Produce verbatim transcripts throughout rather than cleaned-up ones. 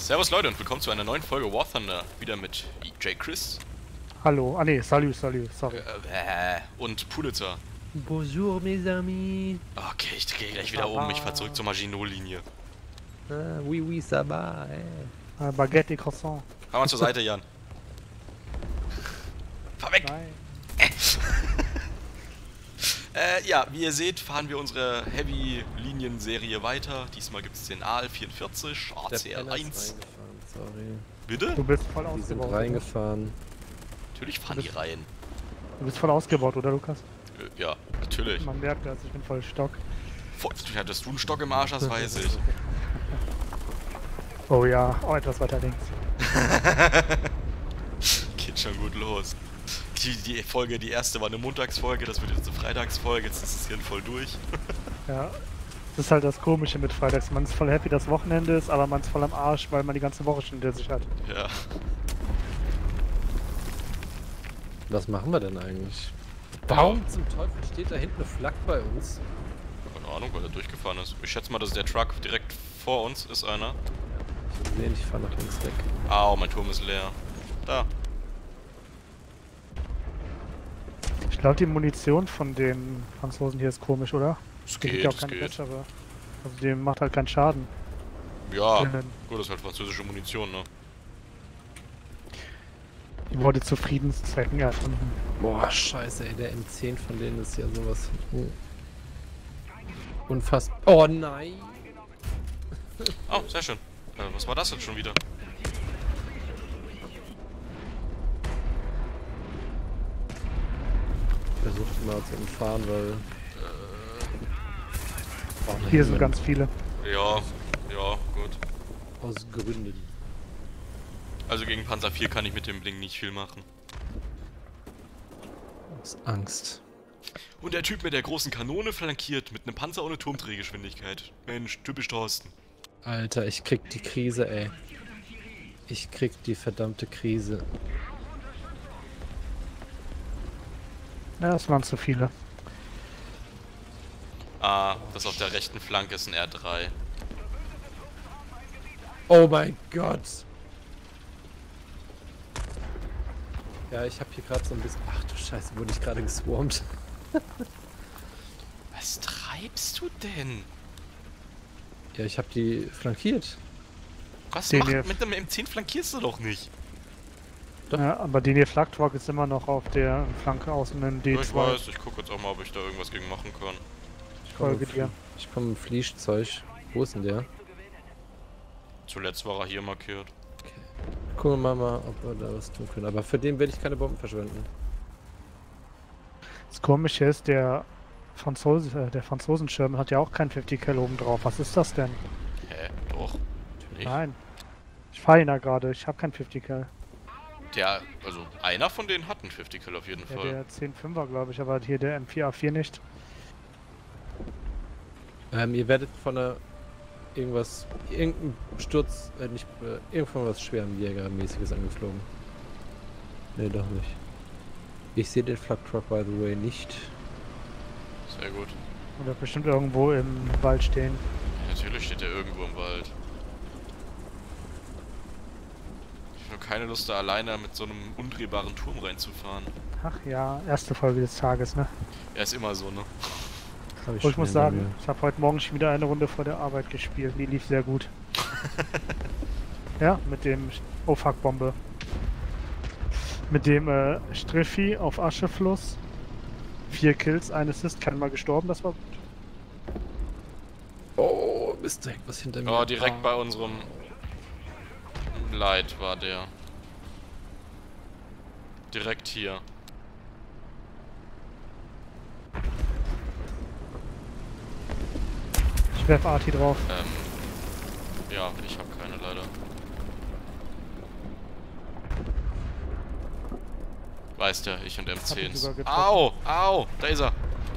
Servus Leute und willkommen zu einer neuen Folge War Thunder. Wieder mit J. Chris. Hallo, ah ne, salut, salut, sorry. Äh, äh, und Pulitzer. Bonjour mes amis. Okay, ich gehe gleich wieder oben, ich fahr zurück zur Maginot-Linie. Ah, oui, oui, ça va, eh. Äh, Baguette et Croissant. Fahr mal zur Seite, Jan. Fahr weg! Nein. Äh, ja, wie ihr seht, fahren wir unsere Heavy-Linien-Serie weiter. Diesmal gibt es den A L vierundvierzig, A C L eins. Sorry. Bitte? Du bist voll Die sind ausgebaut. reingefahren. Natürlich fahren die rein. Du bist voll ausgebaut, oder Lukas? Äh, ja, natürlich. Man merkt das, ich bin voll Stock. Vor, hattest du einen Stock im Arsch, das weiß ich. Oh ja, oh, etwas weiter links. Geht schon gut los. Die, die Folge, die erste war eine Montagsfolge, das wird jetzt eine Freitagsfolge, jetzt ist es hier voll durch. Ja, das ist halt das Komische mit Freitags. Man ist voll happy, dass Wochenende ist, aber man ist voll am Arsch, weil man die ganze Woche schon hinter sich hat. Ja. Was machen wir denn eigentlich? Warum zum Teufel steht da hinten eine Flak bei uns? Keine Ahnung, weil er durchgefahren ist. Ich schätze mal, dass der Truck direkt vor uns ist einer. Ich hab gesehen, ich fahr nach links weg. Au, mein Turm ist leer. Da. Ich glaube, die Munition von den Franzosen hier ist komisch, oder? Es Die geht, ja auch es keine geht. Gletscher. Also dem macht halt keinen Schaden. Ja, Mhm. gut, das ist halt französische Munition, ne? Die wurde zu Friedenszwecken erfunden. Boah, scheiße, ey, der M zehn von denen ist ja sowas. Oh. Unfassbar. Oh nein! Oh, sehr schön. Äh, was war das jetzt schon wieder? Versucht mal zu umfahren, weil. Äh, Hier sind ganz viele. Ja, ja, gut. Aus Gründen. Also gegen Panzer vier kann ich mit dem Ding nicht viel machen. Aus Angst. Und der Typ mit der großen Kanone flankiert mit einem Panzer ohne Turmdrehgeschwindigkeit. Mensch, typisch Thorsten. Alter, ich krieg die Krise, ey. Ich krieg die verdammte Krise. Ja, das waren zu viele. Ah, das auf der rechten Flanke ist ein R drei. Oh mein Gott! Ja, ich habe hier gerade so ein bisschen... Ach du Scheiße, wurde ich gerade geswarmt. Was treibst du denn? Ja, ich habe die flankiert. Was Den macht hier- mit einem M zehn flankierst du doch nicht? Doch. Ja, aber den hier Flak-Truck ist immer noch auf der Flanke außen in D Ja, ich zwei. weiß, ich gucke jetzt auch mal, ob ich da irgendwas gegen machen kann. Ich Folge mit dir. Flie- Ich komme mit Fließzeug. Wo ist denn der? Zuletzt war er hier markiert. Gucken wir mal, ob wir da was tun können. Aber für den werde ich keine Bomben verschwenden. Das Komische ist, der Franzose, äh, der Franzosenschirm hat ja auch kein fünfzig Cal oben drauf. Was ist das denn? Hä? Doch. Nicht? Nein. Ich fahre ihn da gerade, ich habe kein fünfzig Cal. Der, also einer von denen hat einen fünfzig Kill auf jeden Ja, Fall. der zehn fünfer glaube ich, aber hier der M vier A vier nicht. Ähm, ihr werdet von einer... Irgendwas... Irgendein Sturz... Äh, nicht... Äh, irgendwann was Schwermjägermäßiges angeflogen. Nee, doch nicht. Ich sehe den Flak Truck, by the way, nicht. Sehr gut. Oder bestimmt irgendwo im Wald stehen. Ja, natürlich steht er irgendwo im Wald. Ich habe keine Lust, da alleine mit so einem undrehbaren Turm reinzufahren. Ach ja, erste Folge des Tages, ne? Er ist immer so, ne? Hab Und ich schon muss hinter sagen, mir. ich habe heute Morgen schon wieder eine Runde vor der Arbeit gespielt. Die lief sehr gut. Ja, mit dem... Oh fuck, Bombe. Mit dem äh, Striffi auf Aschefluss. Vier Kills, ein Assist, keinmal gestorben, das war gut. Oh, ist direkt was hinter mir. Oh, direkt bei unserem Light war der. Direkt hier. Ich werfe Arti drauf. Ähm. Ja, ich habe keine leider. Weißt ja, ich und M Hab ihn zehns. sogar getroffen. Au! Au! Da ist er!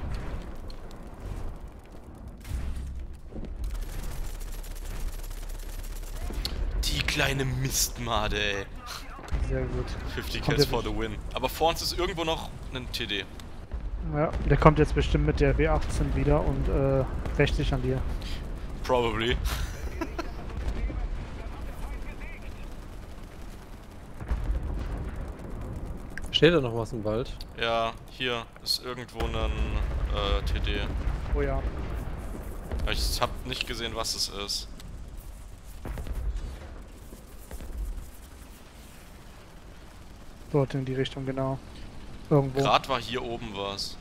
Die kleine Mistmade, ey. Sehr gut. fünfzig Kommt Kills der for the win. Aber vor uns ist irgendwo noch ein T D. Ja, der kommt jetzt bestimmt mit der W achtzehn wieder und äh, rächt sich an dir. Probably. Steht da noch was im Wald? Ja, hier ist irgendwo ein äh, T D. Oh ja. Ich hab nicht gesehen, was es ist. Dort in die Richtung, genau. Irgendwo. Gerade war hier oben was.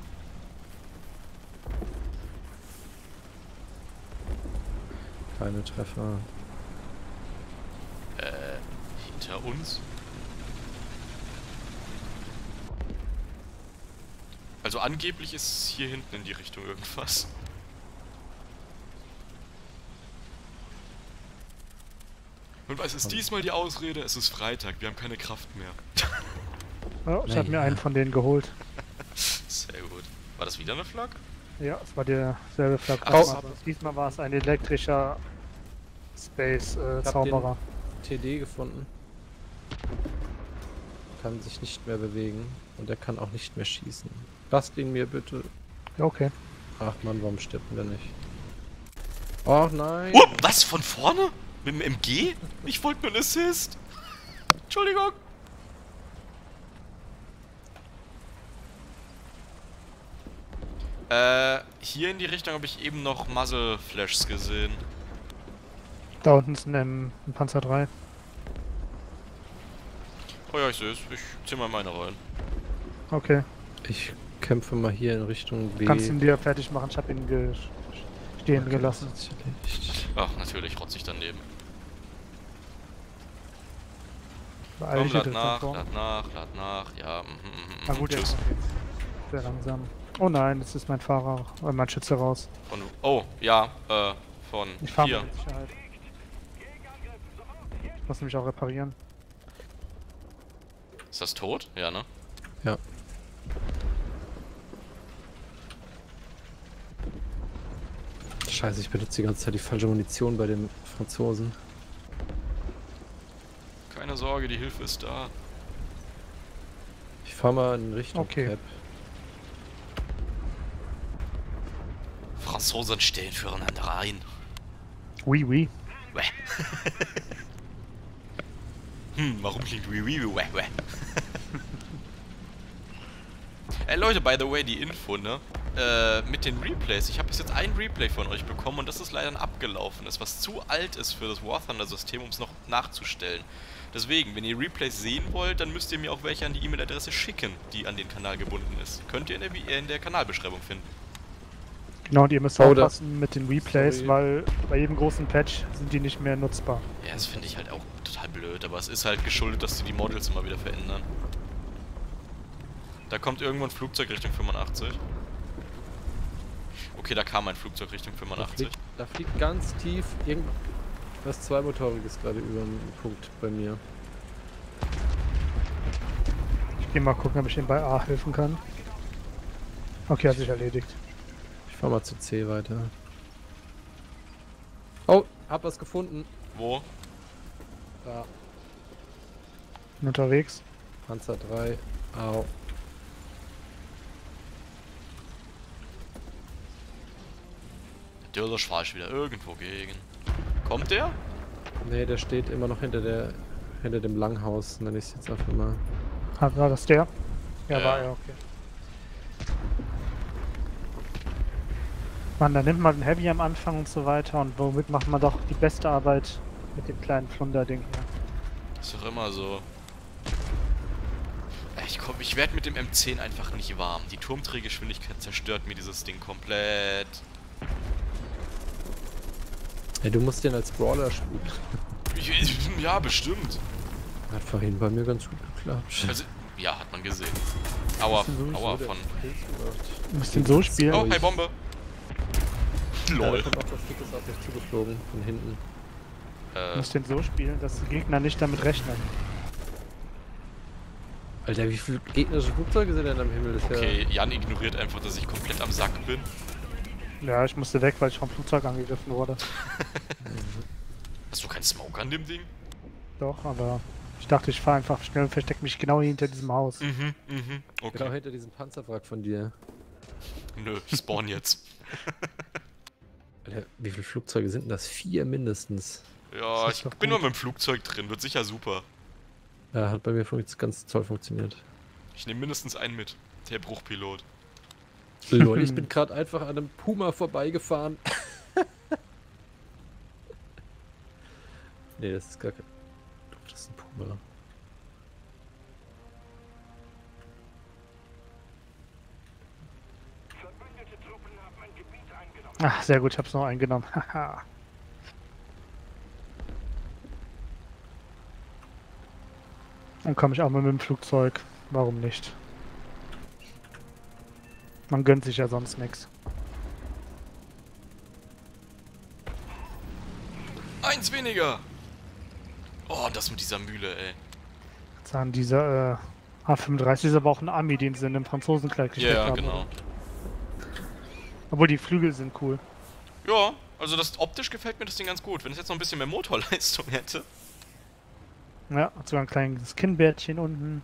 Keine Treffer. Äh, hinter uns? Also angeblich ist hier hinten in die Richtung irgendwas. Und was ist diesmal die Ausrede? Es ist Freitag, wir haben keine Kraft mehr. Oh, ich habe mir Naja. einen von denen geholt. Sehr gut. War das wieder eine Flak? Ja, es war derselbe Flak. Ach, Diesmal, aber- diesmal war es ein elektrischer Space äh, Ich hab Zauberer. T D gefunden. Kann sich nicht mehr bewegen und er kann auch nicht mehr schießen. Lasst ihn mir bitte. Ja, okay. Ach man, warum stirbt der nicht? Ach nein! Oh, was? Von vorne? Mit dem M G? Ich wollte nur einen Assist. Entschuldigung. Äh, hier in die Richtung habe ich eben noch Muzzle Flashs gesehen. Da unten ist ein, ähm, ein Panzer drei. Oh ja, ich sehe es. Ich zieh mal meine rein. Okay. Ich kämpfe mal hier in Richtung B. Kannst ihn dir fertig machen. Ich habe ihn ge stehen Okay, gelassen. das ist erledigt. Ach, natürlich, rotzig daneben. Beeil Komm, dich lad jetzt nach, davor. lad nach, lad nach. Ja, mhm, mhm, Na mhm. gut, Tschüss. jetzt geht's sehr langsam. Oh nein, jetzt ist mein Fahrer, äh, mein Schütze raus. Von, oh, ja, äh, von Ich fahre hier. mit Sicherheit. Ich muss mich auch reparieren. Ist das tot? Ja, ne? Ja. Scheiße, ich benutze die ganze Zeit die falsche Munition bei dem Franzosen. Keine Sorge, die Hilfe ist da. Ich fahr mal in Richtung Okay. Cap. Franzosen stehen füreinander ein. Oui, oui. Wäh. Hm, warum klingt wie wie wäh, wäh. Ey Leute, by the way, die Info, ne? Äh, mit den Replays. Ich habe bis jetzt ein Replay von euch bekommen und das ist leider ein abgelaufenes, was zu alt ist für das War Thunder System, um es noch nachzustellen. Deswegen, wenn ihr Replays sehen wollt, dann müsst ihr mir auch welche an die E-Mail-Adresse schicken, die an den Kanal gebunden ist. Könnt ihr in der, Vi- äh, in der Kanalbeschreibung finden. Genau, und ihr müsst Oh, da- aufpassen mit den Replays, Sorry. weil bei jedem großen Patch sind die nicht mehr nutzbar. Ja, das finde ich halt auch total blöd, aber es ist halt geschuldet, dass sie die Models immer wieder verändern. Da kommt irgendwo ein Flugzeug Richtung fünfundachtzig. Okay, da kam ein Flugzeug Richtung Da fünfundachtzig. fliegt, da fliegt ganz tief irgendwas Zweimotoriges gerade über dem Punkt bei mir. Ich gehe mal gucken, ob ich ihm bei A helfen kann. Okay, hat sich erledigt. Ich fahr mal zu C weiter. Oh, hab was gefunden. Wo? Da, Bin unterwegs. Panzer drei. Au. Natürlich fahre ich wieder irgendwo gegen. Kommt der? Nee, der steht immer noch hinter der hinter dem Langhaus, nenne ich es jetzt einfach mal. Ah, war das der? Ja, Ja. war er, okay. Mann, da nimmt man den Heavy am Anfang und so weiter und womit macht man doch die beste Arbeit mit dem kleinen Flunderding hier. Ist doch immer so. Ey, Ich, komm, ich werde mit dem M zehn einfach nicht warm. Die Turmdrehgeschwindigkeit zerstört mir dieses Ding komplett. Ey, du musst den als Brawler spielen. Ich, ich, ja, bestimmt. Hat vorhin bei mir ganz gut geklappt. Also, ja, hat man gesehen. Aua, aua von... Du musst den so spielen. Oh, hey, Bombe! Ja, da Lol. kommt auch was Dickes auf dich zugeflogen, von hinten. Du Äh, musst den so spielen, dass die Gegner nicht damit rechnen. Alter, wie viele gegnerische Flugzeuge sind denn am Himmel? Das ist okay, Jan ignoriert einfach, dass ich komplett am Sack bin. Ja, ich musste weg, weil ich vom Flugzeug angegriffen wurde. Hast du keinen Smoke an dem Ding? Doch, aber ich dachte, ich fahre einfach schnell und verstecke mich genau hinter diesem Haus. Mhm, mhm. Ja, Okay. genau hinter diesem Panzerwrack von dir. Nö, ich spawn jetzt. Alter, wie viele Flugzeuge sind denn das? Vier mindestens. Ja, Das ist ich doch bin gut. mal mit dem Flugzeug drin, wird sicher super. Ja, hat bei mir funkt- ganz toll funktioniert. Ich nehme mindestens einen mit. Der Bruchpilot. Lol, ich bin gerade einfach an einem Puma vorbeigefahren. Nee, das ist gar kein... Doch, das ist ein Puma. Ach, sehr gut, ich hab's noch eingenommen. Haha. Dann komme ich auch mal mit dem Flugzeug. Warum nicht? Man gönnt sich ja sonst nichts. Eins weniger! Oh, das mit dieser Mühle, ey. Sagen dieser äh, A fünfunddreißig ist aber auch ein Ami, den sie in dem Franzosenkleid Ja, gesteckt ja, haben. genau. Obwohl die Flügel sind cool. Ja, also das optisch gefällt mir das Ding ganz gut. Wenn es jetzt noch ein bisschen mehr Motorleistung hätte. Ja, hat sogar ein kleines Kinnbärtchen unten.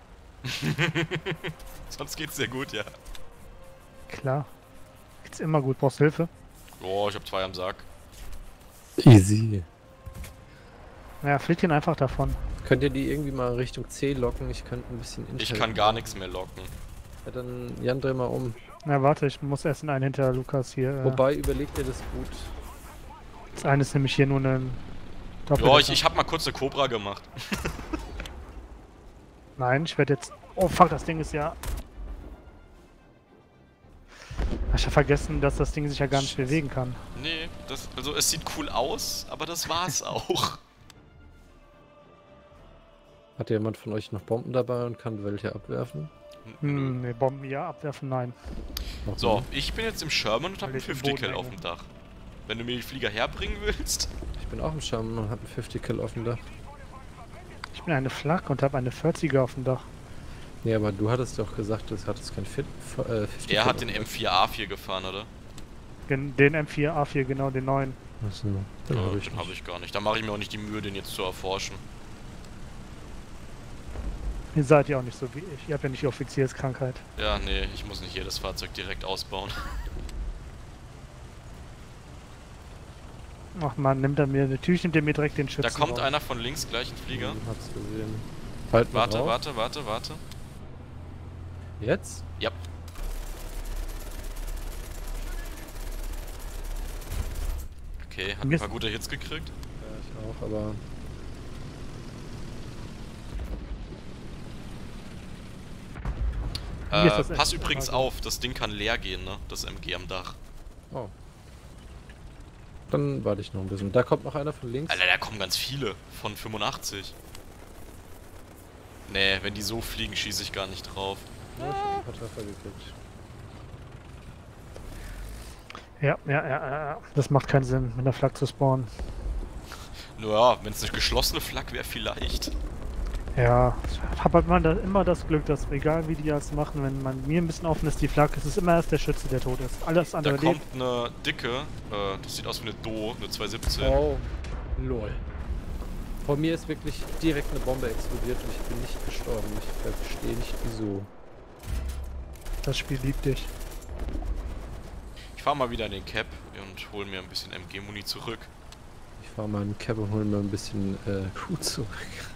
Sonst geht's sehr gut, ja. Klar. Geht's immer gut. Brauchst du Hilfe? Oh, ich hab zwei am Sack. Easy. Ja, fliegt ihn einfach davon. Könnt ihr die irgendwie mal Richtung C locken? Ich könnte ein bisschen Intel Ich kann gar nichts mehr locken. Ja, dann Jan, dreh mal um. Na warte, ich muss erst in einen hinter Lukas hier. Äh, Wobei, überlegt ihr das gut. das eine ist nämlich hier nur ein Ja, Doppeldecker. ich, ich hab mal kurz eine Cobra gemacht. Nein, ich werde jetzt... Oh fuck, das Ding ist ja... Ich habe vergessen, dass das Ding sich ja gar nicht Scheiße. bewegen kann. Nee, das, also es sieht cool aus, aber das war's auch. Hat jemand von euch noch Bomben dabei und kann welche abwerfen? Hm, ne, Bomben ja, abwerfen nein. Noch So, nie. ich bin jetzt im Sherman und hab Weil einen ich im fünfzig Boden Kill auf hänge. dem Dach. Wenn du mir die Flieger herbringen willst. Ich bin auch im Schaum und habe einen fünfzig Kill auf dem Dach. Ich bin eine Flak und habe eine vierziger auf dem Dach. Nee, aber du hattest doch gesagt, du hattest kein Fit, äh, fünfzig Er Kill hat den auf dem M vier A vier gefahren, oder? Den, den M vier A vier, genau, den neuen. Dach. Achso, den Ja, habe ich den nicht. habe ich gar nicht. Da mache ich mir auch nicht die Mühe, den jetzt zu erforschen. Ihr seid ja auch nicht so wie ich. Ihr habt ja nicht die Offizierskrankheit. Ja, nee, ich muss nicht jedes Fahrzeug direkt ausbauen. Ach man, nimmt er mir... Natürlich nimmt er mir direkt den Schützen Da kommt raus. einer von links gleich, ein Flieger. Hm, hab's gesehen. Halt mal Warte, drauf. warte, warte, warte. Jetzt? Ja. Okay, hat Mir ein ist- paar gute Hits gekriegt. Ja, ich auch, aber... Mir ist Äh, das pass echt übrigens immer so. auf, das Ding kann leer gehen, ne? Das M G am Dach. Oh. Dann warte ich noch ein bisschen. Da kommt noch einer von links. Alter, da kommen ganz viele. Von fünfundachtzig. Nee, wenn die so fliegen, schieße ich gar nicht drauf. Ja, ich hab ein paar Treffer gekriegt. Ja, ja, ja, ja, ja. Das macht keinen Sinn, mit einer Flak zu spawnen. Naja, wenn es eine geschlossene Flak wäre, vielleicht. Ja, ich habe halt immer, da, immer das Glück, dass egal wie die das machen, wenn man mir ein bisschen offen ist, die Flak, es ist immer erst der Schütze, der tot ist. Alles Da andere kommt lebt. eine dicke, äh, das sieht aus wie eine Do, eine zwei siebzehn. Oh, lol. Vor mir ist wirklich direkt eine Bombe explodiert und ich bin nicht gestorben. Ich verstehe nicht wieso. Das Spiel liebt dich. Ich fahr mal wieder in den Cap und hol mir ein bisschen M G-Muni zurück. Ich fahr mal einen Cap und hol mir ein bisschen äh, Crew zurück.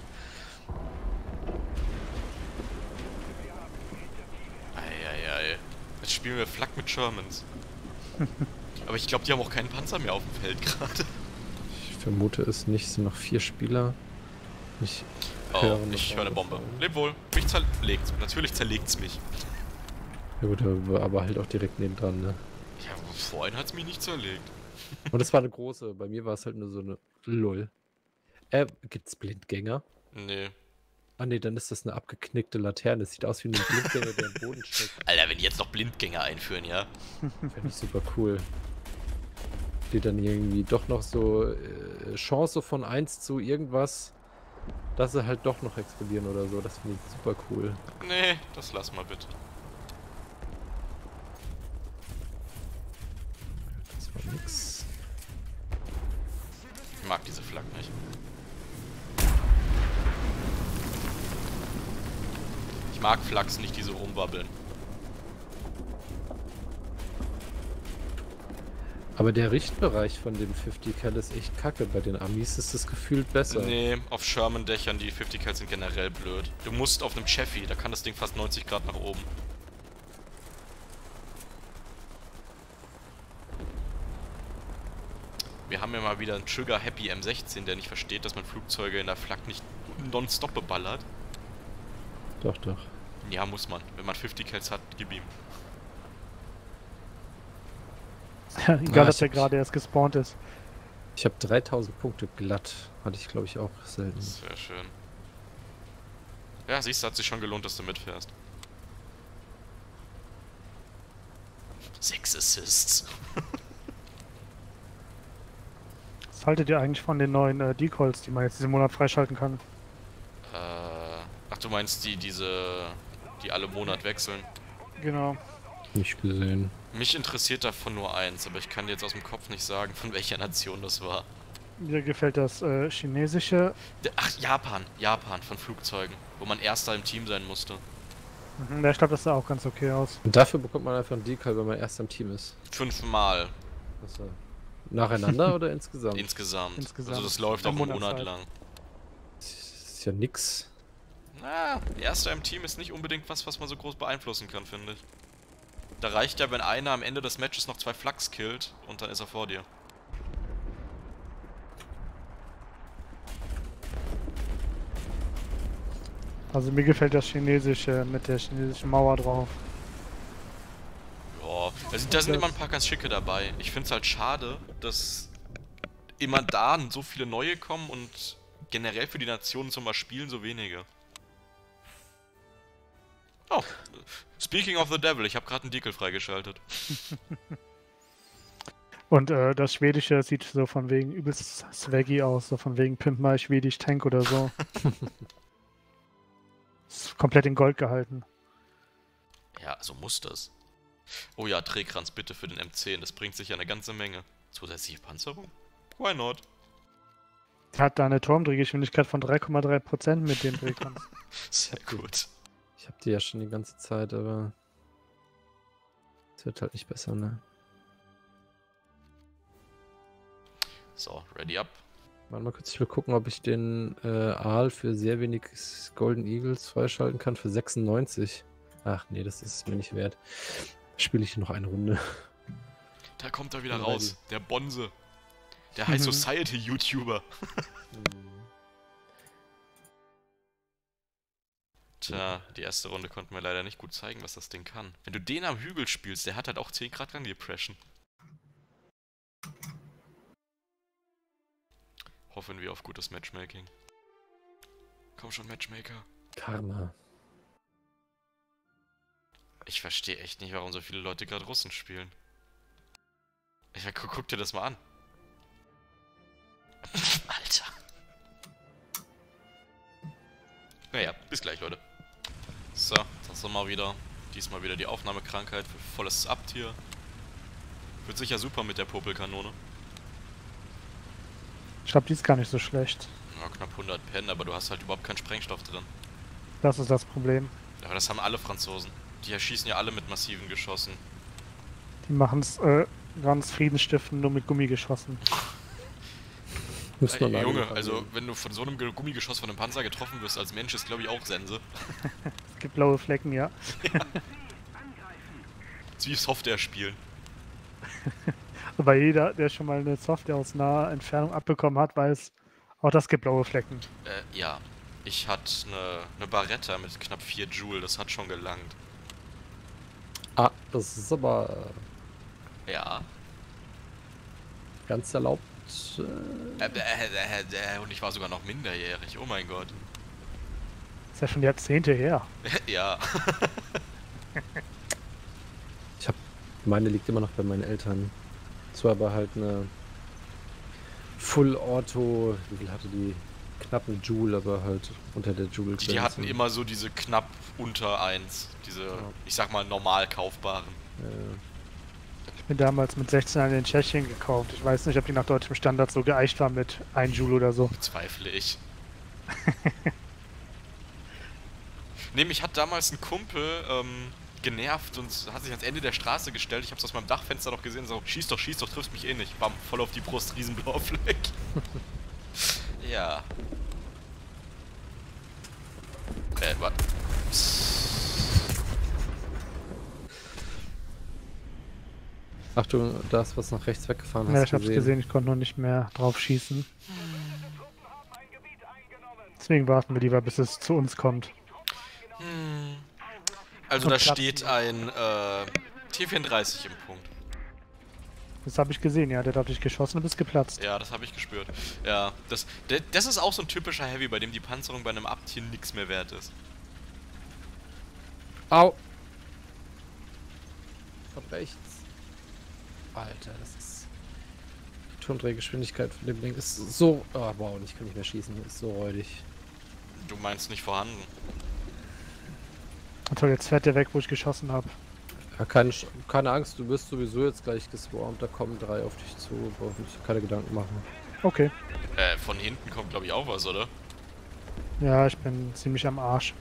Eieiei. Jetzt spielen wir Flak mit Shermans. Aber ich glaube, die haben auch keinen Panzer mehr auf dem Feld gerade. Ich vermute es nicht, es sind noch vier Spieler. Ich Oh, höre eine ich höre eine Bombe. fallen. Leb wohl. Mich zerlegt. Natürlich zerlegt's mich. Ja gut, aber aber halt auch direkt nebendran, ne? Ja, vorhin hat's mich nicht zerlegt. Und das war eine große, bei mir war es halt nur so eine Lull. Äh, gibt's Blindgänger? Nee. Ah ne, dann ist das eine abgeknickte Laterne. Das sieht aus wie ein Blindgänger, der im Boden steckt. Alter, wenn die jetzt noch Blindgänger einführen, ja? Fände ich super cool. Die dann irgendwie doch noch so äh, Chance von eins zu irgendwas, dass sie halt doch noch explodieren oder so. Das finde ich super cool. Nee, das lass mal bitte. Das war nix. Ich mag diese Flak nicht. Ich mag Flaks nicht, die so rumwabbeln. Aber der Richtbereich von dem fünfzig Cal ist echt kacke. Bei den Amis ist es gefühlt besser. Nee, auf Sherman-Dächern, die fünfzig Cal sind generell blöd. Du musst auf einem Chaffee, da kann das Ding fast neunzig Grad nach oben. Wir haben ja mal wieder einen Trigger-Happy M sechzehn, der nicht versteht, dass man Flugzeuge in der Flak nicht nonstop beballert. Doch, doch. Ja, muss man. Wenn man fünfzig Cals hat, gib ihm. Egal, Ah, dass ich der hab- gerade erst gespawnt ist. Ich habe dreitausend Punkte glatt. Hatte ich, glaube ich, auch selten. Sehr schön. Ja, siehst du, hat sich schon gelohnt, dass du mitfährst. Sechs Assists. Was haltet ihr eigentlich von den neuen äh, Decoys, die man jetzt diesen Monat freischalten kann? Äh, ach, du meinst die, diese, die alle Monat wechseln? Genau. Nicht gesehen. Mich interessiert davon nur eins, aber ich kann dir jetzt aus dem Kopf nicht sagen, von welcher Nation das war. Mir gefällt das äh, chinesische. Der- Ach, Japan. Japan, von Flugzeugen. Wo man Erster im Team sein musste. Mhm, ja, ich glaube, das sah auch ganz okay aus. Und dafür bekommt man einfach einen Decal, wenn man erst am Team ist. Fünfmal Achso. Nacheinander oder insgesamt? insgesamt. Insgesamt. Also das läuft auch Eine einen Monat Monatszeit. lang. Das ist ja nix. Na, Erster im Team ist nicht unbedingt was, was man so groß beeinflussen kann, finde ich. Da reicht ja, wenn einer am Ende des Matches noch zwei Flaks killt und dann ist er vor dir. Also mir gefällt das chinesische mit der chinesischen Mauer drauf. Ja, also da sind immer ein paar ganz schicke dabei. Ich finde es halt schade, dass immer da so viele neue kommen und generell für die Nationen zum Beispiel spielen so wenige. Oh, speaking of the devil, ich habe gerade einen Decal freigeschaltet. Und äh, das Schwedische sieht so von wegen übelst swaggy aus, so von wegen Pimp My Schwedisch Tank oder so. Ist komplett in Gold gehalten. Ja, so muss das. Oh ja, Drehkranz bitte für den M zehn, das bringt sicher eine ganze Menge. Zusätzliche Panzerung? Why not? Hat da eine Turmdrehgeschwindigkeit von drei Komma drei Prozent mit dem Drehkranz. Sehr gut. Ich habe die ja schon die ganze Zeit, aber es wird halt nicht besser, ne? So, ready up. Warte mal kurz, ich will gucken, ob ich den äh, Aal für sehr wenig Golden Eagles freischalten kann für sechsundneunzig. Ach nee, das ist es mir nicht wert. Spiele ich noch eine Runde. Da kommt er wieder Ja, raus, der Bonze. Der High Mhm. Society YouTuber. Tja, die erste Runde konnten wir leider nicht gut zeigen, was das Ding kann. Wenn du den am Hügel spielst, der hat halt auch zehn Grad Gang-Depression. Hoffen wir auf gutes Matchmaking. Komm schon, Matchmaker. Karma. Ich verstehe echt nicht, warum so viele Leute gerade Russen spielen. Ich gu guck dir das mal an. Alter. Naja, bis gleich, Leute. So, das ist mal wieder. Diesmal wieder die Aufnahmekrankheit für volles Abtier. Wird sicher super mit der Popelkanone. Ich glaube, die ist gar nicht so schlecht. Ja, knapp hundert Pen, aber du hast halt überhaupt keinen Sprengstoff drin. Das ist das Problem. Aber das haben alle Franzosen. Die erschießen ja alle mit massiven Geschossen. Die machen es äh, ganz friedensstiftend nur mit Gummigeschossen. Muss Ey, man leider Junge, noch also angehen. wenn du von so einem Ge- Gummigeschoss von einem Panzer getroffen wirst als Mensch, ist glaube ich auch Sense. Es gibt blaue Flecken, ja. Das ist wie Software spielen. Aber jeder, der schon mal eine Software aus naher Entfernung abbekommen hat, weiß, auch das gibt blaue Flecken. Äh, ja. Ich hatte eine, eine Barretta mit knapp vier Joule, das hat schon gelangt. Ah, das ist aber Ja. ganz erlaubt. Äh, Äh, äh, äh, äh, und ich war sogar noch minderjährig, oh mein Gott. Ist ja schon Jahrzehnte her. Ja. Ich habe meine liegt immer noch bei meinen Eltern. Zwar aber halt eine Full Auto, wie viel hatte die? Knapp eine Joule, aber halt unter der Joule. Die, die hatten immer so diese knapp unter eins. Diese, Ja. ich sag mal, normal kaufbaren. Äh, Ich bin damals mit sechzehn eine in Tschechien gekauft. Ich weiß nicht, ob die nach deutschem Standard so geeicht war mit ein Joule oder so. Bezweifle ich. Nee, mich hat damals ein Kumpel, ähm, genervt und hat sich ans Ende der Straße gestellt. Ich hab's aus meinem Dachfenster noch gesehen, so, schieß doch, schieß doch, triffst mich eh nicht. Bam, voll auf die Brust, riesenblauer Fleck. Ja. Äh, was? Achtung, da ist was nach rechts weggefahren. Hast Ja, du ich hab's gesehen, ich konnte noch nicht mehr drauf schießen. Deswegen warten wir lieber, bis es zu uns kommt. Hm. Also Zum da Platzen. steht ein äh, T vierunddreißig im Punkt. Das habe ich gesehen, ja, der hat auf dich geschossen und ist geplatzt. Ja, das habe ich gespürt. Ja, das, de, das ist auch so ein typischer Heavy, bei dem die Panzerung bei einem Abtier nichts mehr wert ist. Au! Von rechts. Alter, das ist... Die Turmdrehgeschwindigkeit von dem Ding ist so... Oh, wow, ich kann nicht mehr schießen. Ist so räudig. Du meinst nicht vorhanden. Toll, jetzt fährt der weg, wo ich geschossen habe. Ja, keine, Sch- keine Angst, du wirst sowieso jetzt gleich geswarmt. Da kommen drei auf dich zu. Brauchst dich keine Gedanken machen. Okay. Äh, von hinten kommt glaube ich auch was, oder? Ja, ich bin ziemlich am Arsch.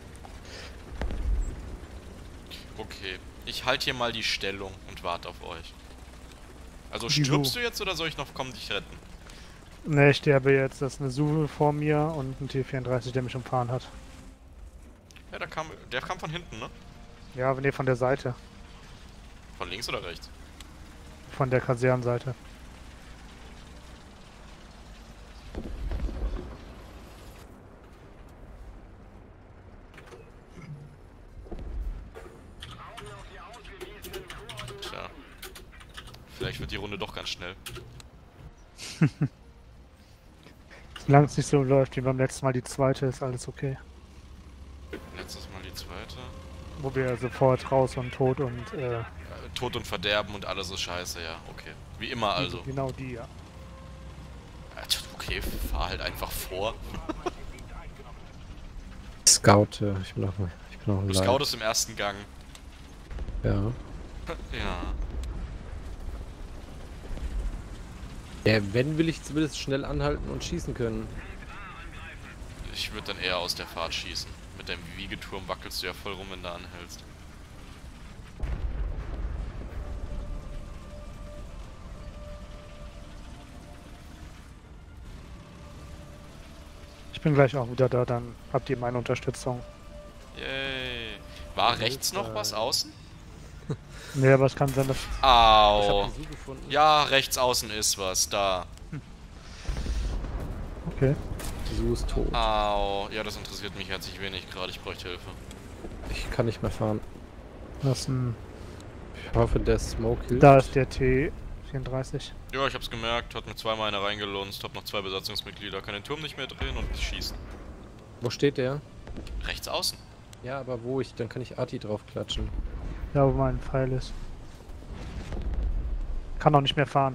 Okay. Ich halte hier mal die Stellung und warte auf euch. Also Wieso? stirbst du jetzt oder soll ich noch kommen, dich retten? Ne, ich sterbe jetzt. Das ist eine Suche vor mir und ein T vierunddreißig, der mich umfahren hat. Ja, da kam, der kam von hinten, ne? Ja, nee, von der Seite. Von links oder rechts? Von der Kasernenseite. Tja. Vielleicht wird die Runde doch ganz schnell. Solange es nicht so läuft wie beim letzten Mal die zweite, ist alles okay. Letztes Mal die zweite. Wo wir sofort raus und tot und äh, Äh, Tod und Verderben und alles ist scheiße, ja, okay. Wie immer also. genau die, ja. Äh, Okay, fahr halt einfach vor. Scout, ja, ich bin auch, ich bin auch Du live. scoutest im ersten Gang. Ja. Ja. Ja, wenn will ich zumindest schnell anhalten und schießen können. Ich würde dann eher aus der Fahrt schießen. Mit deinem Wiegeturm wackelst du ja voll rum, wenn du anhältst. Ich bin gleich auch wieder da, dann habt ihr meine Unterstützung. Yay. War Ja, rechts noch äh, was außen? Nee, aber es kann sein, dass... Ich Au. hab den Su gefunden. Ja, rechts außen ist was. Da. Okay. Die Su ist tot. Au. Ja, das interessiert mich herzlich wenig gerade. Ich bräuchte Hilfe. Ich kann nicht mehr fahren. Das ist ein... Ich hoffe, der Smoke hilft. Da ist der T vierunddreißig. Ja, ich hab's gemerkt. Hat mir zweimal eine reingelunzt. Hab noch zwei Besatzungsmitglieder. Kann den Turm nicht mehr drehen und schießen. Wo steht der? Rechts außen. Ja, aber wo ich? Dann kann ich Arti drauf klatschen. Da, wo mein Pfeil ist. Kann auch nicht mehr fahren.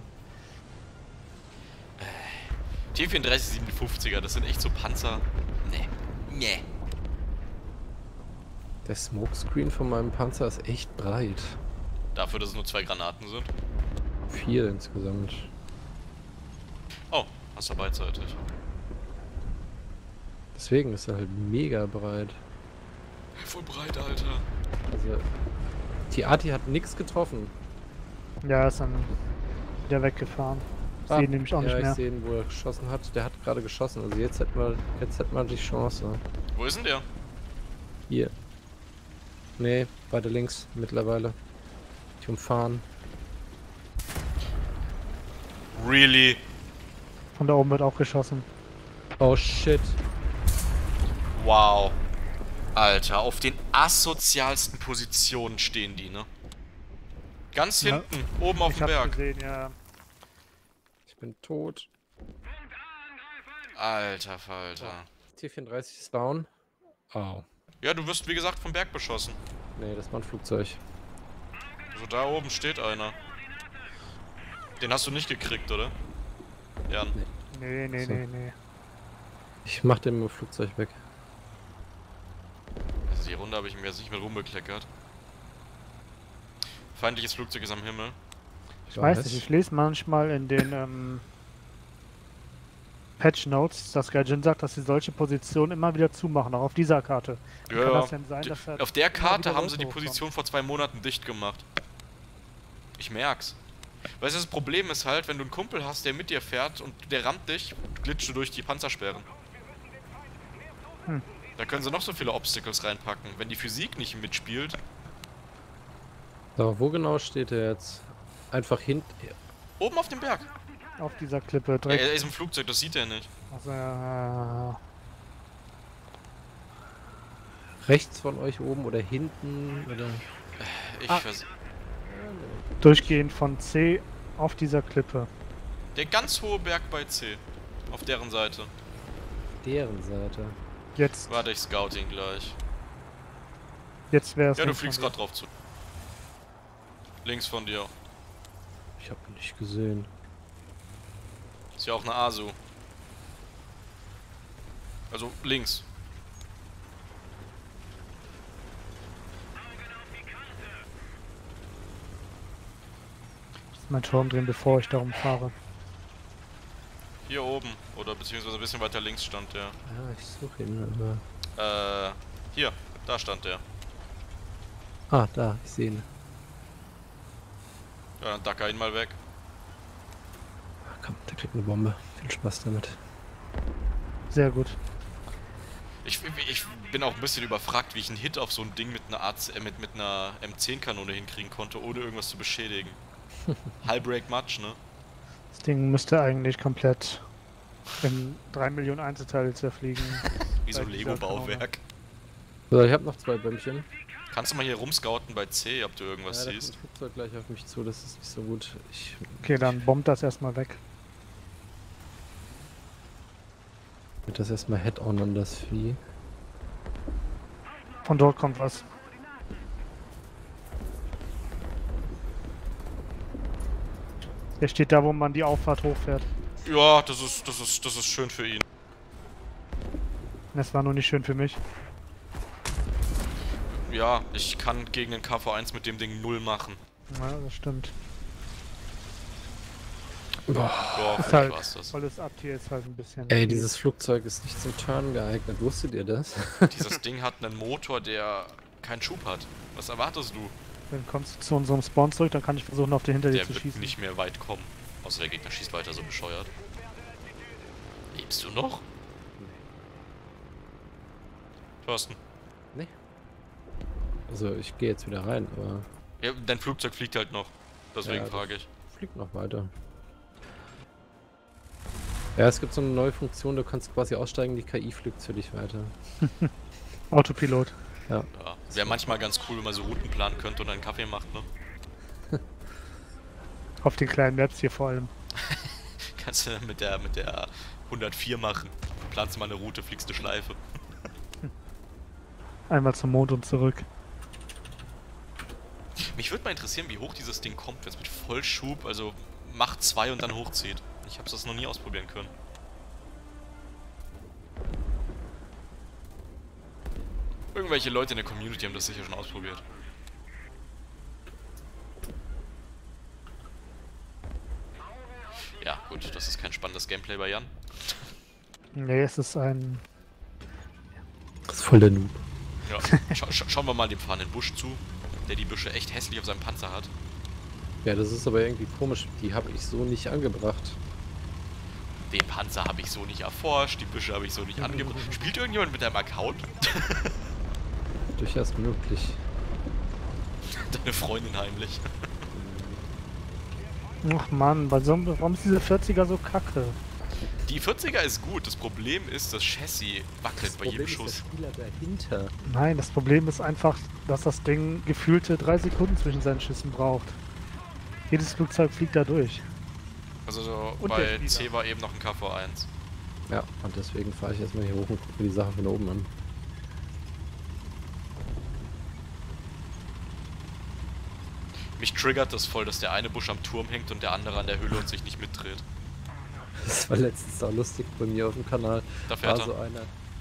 T vierunddreißig siebenundfünfziger, das sind echt so Panzer. Nee. Nee. Der Smokescreen von meinem Panzer ist echt breit. Dafür, dass es nur zwei Granaten sind. Vier insgesamt. Oh, hast du beidseitig. Deswegen ist er halt mega breit. Voll breit, Alter. Also, die Arti hat nichts getroffen. Ja, ist dann wieder weggefahren. Ich sehe ihn nämlich auch ja, nicht ich mehr. sehe ihn, wo er geschossen hat. Der hat gerade geschossen. Also jetzt hätten wir, jetzt hätten wir die Chance. Wo ist denn der? Hier. Nee, weiter links mittlerweile. Die umfahren. Really? Von da oben wird auch geschossen. Oh shit. Wow. Alter, auf den asozialsten Positionen stehen die, ne? Ganz Ja. hinten, oben auf Ich dem hab's Berg. gesehen, ja. Ich bin tot. Alter Falter. T vierunddreißig ist down. Au. Ja, du wirst wie gesagt vom Berg beschossen. Nee, das war ein Flugzeug. Also da oben steht einer. Den hast du nicht gekriegt, oder? Ja. Nee, nee, So. nee, nee. Ich mach den mit dem Flugzeug weg. Also die Runde habe ich mir jetzt nicht mehr rumbekleckert. Feindliches Flugzeug ist am Himmel. Ich weiß nicht, ich lese manchmal in den, ähm, Patch Notes, dass Gaijin sagt, dass sie solche Positionen immer wieder zumachen, auch auf dieser Karte. Wie Ja, kann ja. das denn sein, Die- dass er Auf der immer Karte wieder haben sie Leute die hochkommen? Position vor zwei Monaten dicht gemacht. Ich merk's. Weißt du, das Problem ist halt, wenn du einen Kumpel hast, der mit dir fährt und der rammt dich, glitschst du durch die Panzersperren. Hm. Da können sie noch so viele Obstacles reinpacken. Wenn die Physik nicht mitspielt. So, wo genau steht er jetzt? Einfach hinten. Oben auf dem Berg. Auf dieser Klippe Ja, direkt. er ist im Flugzeug, das sieht er nicht. Also, äh, Rechts von euch oben oder hinten oder. Ich Ah. vers durchgehend von C auf dieser Klippe. Der ganz hohe Berg bei C. Auf deren Seite. Deren Seite. Jetzt, Warte, ich scout ihn gleich. jetzt wäre es. Ja, du fliegst gerade drauf zu. Links von dir. Ich habe ihn nicht gesehen. Ist ja auch eine Asu. Also links. Mein Turm drehen, bevor ich darum fahre. Hier oben. Oder beziehungsweise ein bisschen weiter links stand der. Ah, ich suche ihn aber. Äh, hier. Da stand der. Ah, da, ich sehe ihn. Ja, dann dacker ihn mal weg. Ah, komm, der kriegt eine Bombe. Viel Spaß damit. Sehr gut. Ich, ich bin auch ein bisschen überfragt, wie ich einen Hit auf so ein Ding mit einer, A C, äh, mit, mit einer M zehn Kanone hinkriegen konnte, ohne irgendwas zu beschädigen. Highbreak Match, ne? Das Ding müsste eigentlich komplett in drei Millionen Einzelteile zerfliegen. Wie so ein Bei dieser Lego-Bauwerk. So, ich habe noch zwei Bämmchen. Kannst du mal hier rumscouten bei C, ob du irgendwas ja, da kommt siehst? ein Flugzeug gleich auf mich zu, das ist nicht so gut. Ich, Okay, dann bombt das erstmal weg. ich würde das erstmal Head-on an das Vieh. Von dort kommt was. Der steht da, wo man die Auffahrt hochfährt. Ja, das ist, das ist, das ist schön für ihn. Das war nur nicht schön für mich. Ja, ich kann gegen den K V eins mit dem Ding null machen. Ja, das stimmt. Boah. Ja, Ist für halt mich war's das. volles Abtier ist halt ein bisschen. Ey, dieses Flugzeug ist nicht zum Turn geeignet. Wusstet ihr das? Dieses Ding hat einen Motor, der keinen Schub hat. Was erwartest du? Dann kommst du zu unserem Spawn zurück, dann kann ich versuchen, auf den hinter dir Der zu wird schießen. nicht mehr weit kommen. Außer der Gegner schießt weiter so bescheuert. Lebst du noch? Thorsten. Nee. Also, ich gehe jetzt wieder rein, aber Ja, dein Flugzeug fliegt halt noch. Deswegen Ja, frage ich. fliegt noch weiter. Ja, es gibt so eine neue Funktion, du kannst quasi aussteigen, die K I fliegt für dich weiter. Autopilot. Ja. Ja, wäre manchmal ganz cool, wenn man so Routen planen könnte und einen Kaffee macht, ne? Auf den kleinen Maps hier vor allem. Kannst du mit der mit der hundertvier machen. Planst mal eine Route, fliegst eine Schleife. Einmal zum Mond und zurück. Mich würde mal interessieren, wie hoch dieses Ding kommt, wenn es mit Vollschub, also Macht zwei und dann hochzieht. Ich habe das noch nie ausprobieren können. Irgendwelche Leute in der Community haben das sicher schon ausprobiert. Ja, gut, das ist kein spannendes Gameplay bei Jan. Nee, es ist ein. Das ist voll der Noob. Ja, scha scha schauen wir mal dem fahrenden Busch zu, der die Büsche echt hässlich auf seinem Panzer hat. Ja, das ist aber irgendwie komisch. Die habe ich so nicht angebracht. Den Panzer habe ich so nicht erforscht, die Büsche habe ich so nicht angebracht. Spielt irgendjemand mit deinem Account? Durchaus möglich. Deine Freundin heimlich. Ach man, warum ist diese vierziger so kacke? Die vierziger ist gut, das Problem ist, das Chassis wackelt Das bei jedem Problem ist Schuss. der Spieler dahinter. Nein, das Problem ist einfach, dass das Ding gefühlte drei Sekunden zwischen seinen Schüssen braucht. Jedes Flugzeug fliegt da durch. Also so Und der bei Spieler. C war eben noch ein K V eins. Ja, und deswegen fahre ich erstmal hier hoch und gucke mir die Sache von oben an. Mich triggert das voll, dass der eine Busch am Turm hängt und der andere an der Hülle und sich nicht mitdreht. Das war letztens auch lustig bei mir auf dem Kanal. Da fährt War so er. einer,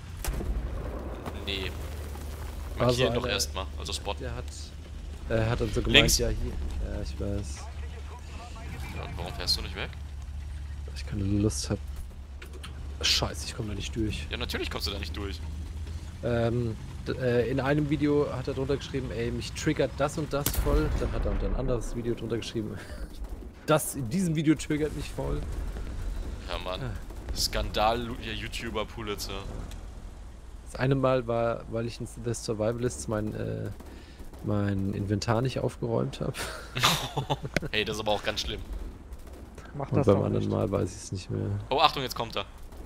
Nee. War Markier ihn so doch eine- erstmal, also Spot. der hat, er hat dann so gemeint, Links. ja hier. Ja, ich weiß. Ja, und warum fährst du nicht weg? Dass ich keine Lust habe. Scheiße, ich komme da nicht durch. Ja, natürlich kommst du da nicht durch. Ähm, d- äh, in einem Video hat er drunter geschrieben, ey, mich triggert das und das voll. Dann hat er unter ein anderes Video drunter geschrieben, das in diesem Video triggert mich voll. Ja, Mann. Ah. Skandal-YouTuber Pulitzer. Das eine Mal war, weil ich in The Survivalists mein, äh, mein Inventar nicht aufgeräumt habe. Hey, das ist aber auch ganz schlimm. Mach Und das beim doch anderen nicht. Mal weiß ich es nicht mehr. Oh, Achtung, jetzt kommt er.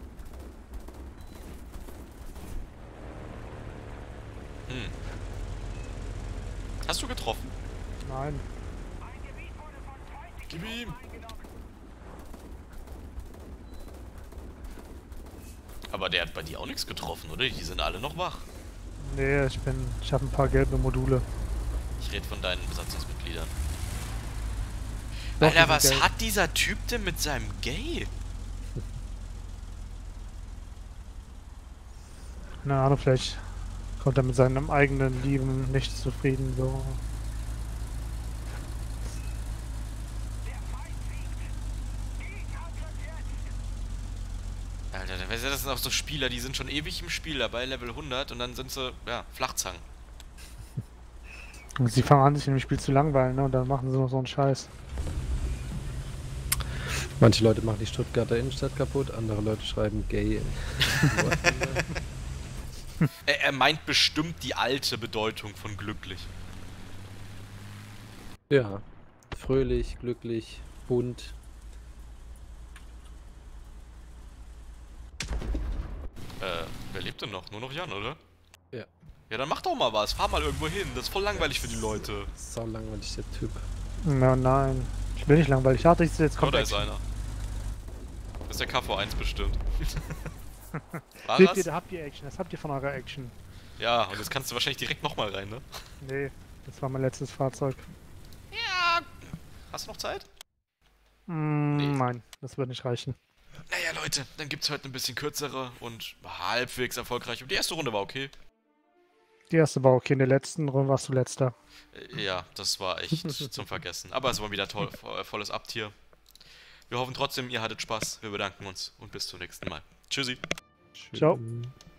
Hm. Hast du getroffen? Nein. Gib ihm! Aber der hat bei dir auch nichts getroffen, oder? Die sind alle noch wach. Nee, ich bin. Ich habe ein paar gelbe Module. Ich rede von deinen Besatzungsmitgliedern. Doch, Alter, die was sind gelb. hat dieser Typ denn mit seinem Gay? Keine Ahnung, vielleicht kommt er mit seinem eigenen Leben nicht zufrieden. So. Alter, das sind auch so Spieler, die sind schon ewig im Spiel dabei, Level hundert, und dann sind sie, ja, Flachzangen. Und sie fangen an, sich in dem Spiel zu langweilen, ne? Und dann machen sie noch so einen Scheiß. Manche Leute machen die Stuttgarter Innenstadt kaputt, andere Leute schreiben gay. Er, er meint bestimmt die alte Bedeutung von glücklich. Ja, fröhlich, glücklich, bunt. Äh, wer lebt denn noch? Nur noch Jan, oder? Ja. Ja, dann mach doch mal was. Fahr mal irgendwo hin. Das ist voll langweilig für die Leute. Sau langweilig, der Typ. Na, nein. Ich bin nicht langweilig. Ich dachte, ich- jetzt kommt Oder ist Action. einer? Das ist der K V eins bestimmt. War Seht ihr, das? da habt ihr Action. Das habt ihr von eurer Action. Ja, und jetzt kannst du wahrscheinlich direkt nochmal rein, ne? Nee, das war mein letztes Fahrzeug. Ja. Hast du noch Zeit? Mm, Nee. Nein, das wird nicht reichen. Naja, Leute, dann gibt's heute ein bisschen kürzere und halbwegs erfolgreich. Und die erste Runde war okay. Die erste war okay, in der letzten Runde warst du letzter. Äh, Ja, das war echt zum Vergessen. Aber es war wieder toll, vo- volles Abtier. Wir hoffen trotzdem, ihr hattet Spaß. Wir bedanken uns und bis zum nächsten Mal. Tschüssi. Ciao. Tschüss.